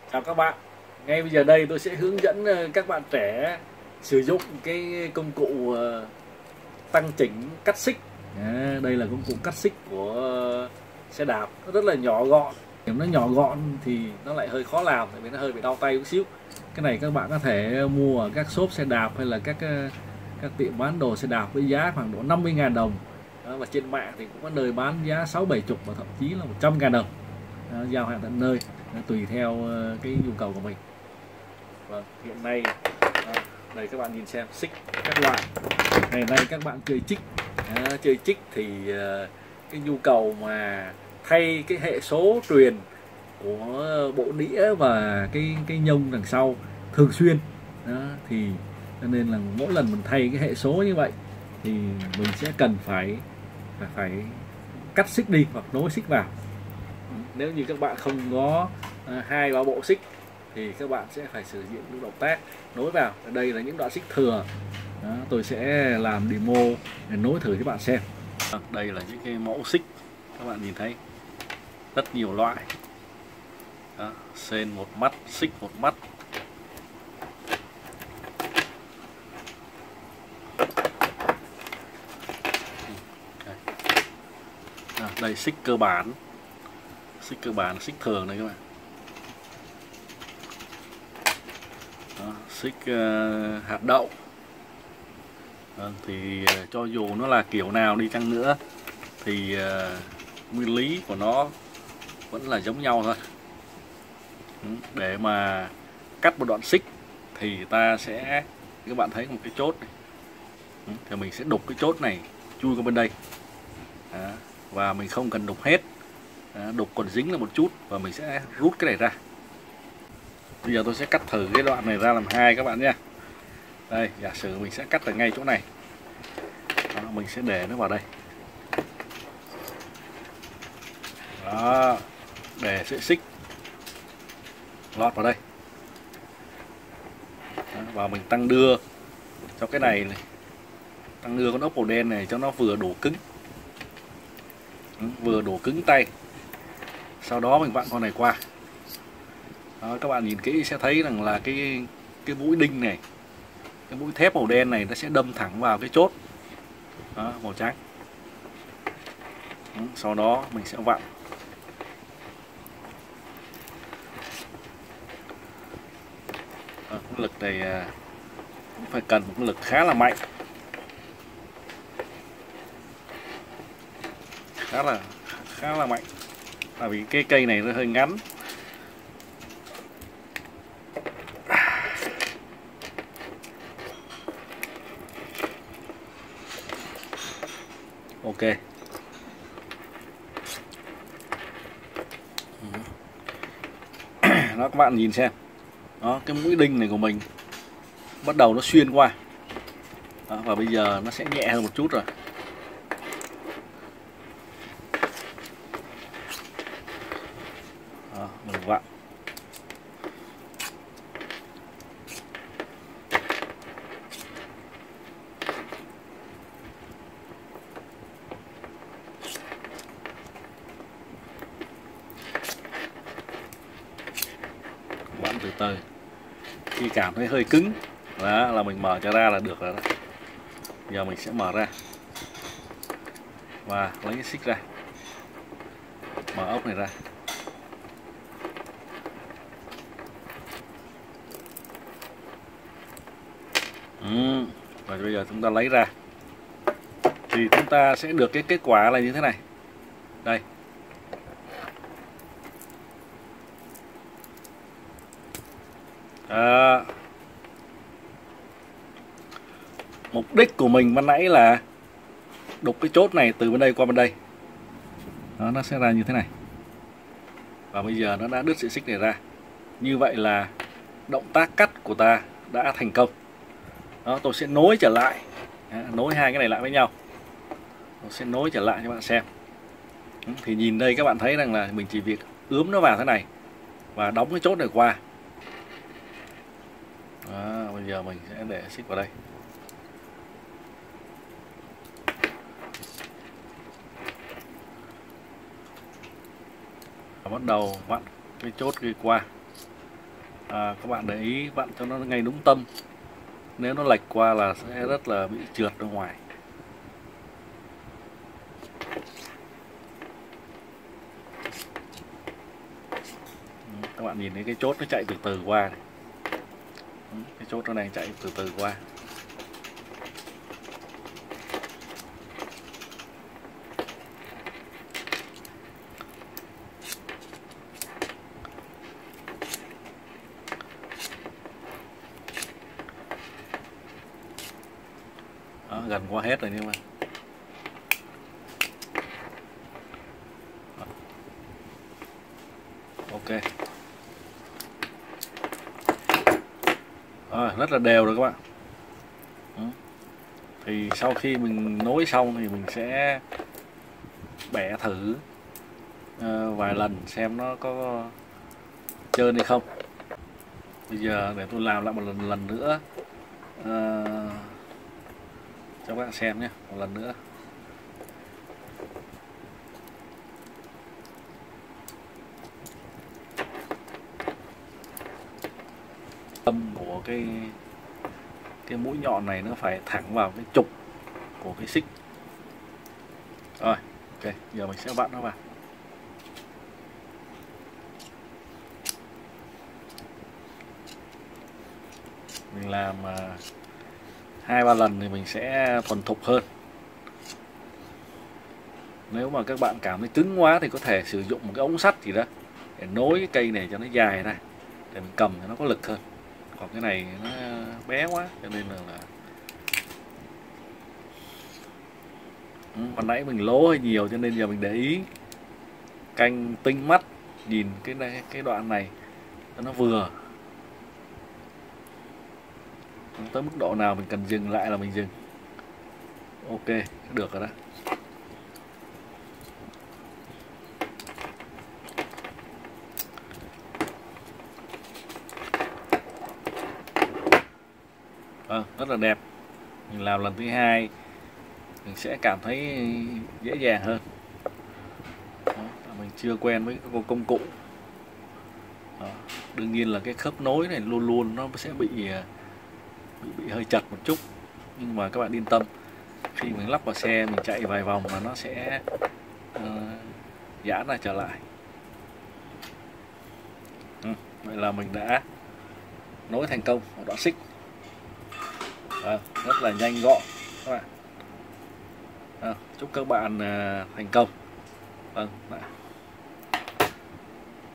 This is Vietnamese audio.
Chào các bạn. Ngay bây giờ đây tôi sẽ hướng dẫn các bạn trẻ sử dụng cái công cụ tăng chỉnh cắt xích. Đây là công cụ cắt xích của xe đạp, nó rất là nhỏ gọn. Nếu nó nhỏ gọn thì nó lại hơi khó làm, tại vì nó hơi bị đau tay một xíu. Cái này các bạn có thể mua ở các shop xe đạp hay là các tiệm bán đồ xe đạp với giá khoảng độ 50.000 đồng. Và trên mạng thì cũng có nơi bán giá 60-70 và thậm chí là 100.000 đồng. Giao hàng tận nơi, tùy theo cái nhu cầu của mình. Vâng, hiện nay đây các bạn nhìn xem xích các loại. Ngày nay các bạn chơi chích, chơi chích thì cái nhu cầu mà thay cái hệ số truyền của bộ đĩa và cái nhông đằng sau thường xuyên đó, thì cho nên là mỗi lần mình thay cái hệ số như vậy thì mình sẽ cần phải cắt xích đi hoặc nối xích vào. Nếu như các bạn không có 2-3 bộ xích thì các bạn sẽ phải sử dụng những động tác nối vào. Đây là những đoạn xích thừa. Đó, tôi sẽ làm demo để nối thử cho bạn xem. Đây là những cái mẫu xích các bạn nhìn thấy rất nhiều loại. Đó, sên một mắt, xích một mắt. Đây xích cơ bản, xích thường đây các bạn. Đó, xích hạt đậu. Thì cho dù nó là kiểu nào đi chăng nữa thì nguyên lý của nó vẫn là giống nhau thôi. Để mà cắt một đoạn xích thì ta sẽ, các bạn thấy một cái chốt này, thì mình sẽ đục cái chốt này chui qua bên đây. Đó, và mình không cần đục hết. Đục còn dính là một chút và mình sẽ rút cái này ra. Bây giờ tôi sẽ cắt thử cái đoạn này ra làm hai các bạn nhé. Đây, giả sử mình sẽ cắt ở ngay chỗ này. Đó, mình sẽ để nó vào đây. Đó, để sợi xích lọt vào đây. Đó, và mình tăng đưa cho cái này, tăng đưa con ốc màu đen này cho nó vừa đủ cứng, vừa đủ cứng tay. Sau đó mình vặn con này qua. Đó, các bạn nhìn kỹ sẽ thấy rằng là cái mũi đinh này, cái mũi thép màu đen này nó sẽ đâm thẳng vào cái chốt. Đó, màu trắng. Sau đó mình sẽ vặn. Cái lực này cũng phải cần một lực khá là mạnh, khá là mạnh, tại vì cái cây này nó hơi ngắn. Ok. Đó, các bạn nhìn xem. Đó, cái mũi đinh này của mình bắt đầu nó xuyên qua. Đó, và bây giờ nó sẽ nhẹ hơn một chút rồi. Đó, mình vặn. Vặn từ từ. Khi cảm thấy hơi cứng đó, là mình mở cho ra là được rồi đó. Giờ mình sẽ mở ra và lấy cái xích ra, mở ốc này ra. Và bây giờ chúng ta lấy ra thì chúng ta sẽ được cái kết quả là như thế này. Đây. Mục đích của mình ban nãy là đục cái chốt này từ bên đây qua bên đây. Đó, nó sẽ ra như thế này. Và bây giờ nó đã đứt sợi xích này ra. Như vậy là động tác cắt của ta đã thành công. Đó, tôi sẽ nối trở lại. Đó, nối hai cái này lại với nhau. Tôi sẽ nối trở lại cho bạn xem. Thì nhìn đây các bạn thấy rằng là mình chỉ việc ướm nó vào thế này và đóng cái chốt này qua. Đó, bây giờ mình sẽ để xích vào đây. Và bắt đầu vặn cái chốt đi qua. Các bạn để ý vặn cho nó ngay đúng tâm, nếu nó lệch qua là sẽ rất là bị trượt ra ngoài. Các bạn nhìn thấy cái chốt nó chạy từ từ qua này. Cái chốt nó đang chạy từ từ qua. Đó, gần qua hết rồi nhưng mà ok. Rất là đều rồi các bạn. Thì sau khi mình nối xong thì mình sẽ bẻ thử vài lần xem nó có trơn hay không. Bây giờ để tôi làm lại một lần nữa cho các bạn xem nhé, một lần nữa. Tâm của cái mũi nhọn này nó phải thẳng vào cái trục của cái xích. Rồi, ok, giờ mình sẽ vặn nó vào. Mình làm 2-3 lần thì mình sẽ thuần thục hơn. Nếu mà các bạn cảm thấy cứng quá thì có thể sử dụng một cái ống sắt gì đó để nối cái cây này cho nó dài ra, để mình cầm cho nó có lực hơn. Còn cái này nó bé quá cho nên là hồi nãy mình lố hơi nhiều cho nên giờ mình để ý canh tinh mắt nhìn cái đoạn này cho nó vừa. Tới mức độ nào mình cần dừng lại là mình dừng. Ok, được rồi đó. Rất là đẹp. Mình làm lần thứ hai mình sẽ cảm thấy dễ dàng hơn. Mình chưa quen với cái công cụ. Đương nhiên là cái khớp nối này luôn luôn nó sẽ bị hơi chật một chút, nhưng mà các bạn yên tâm, khi mình lắp vào xe mình chạy vài vòng là nó sẽ giãn ra trở lại. Vậy là mình đã nối thành công một đoạn xích. Rất là nhanh gọn các bạn. Chúc các bạn thành công.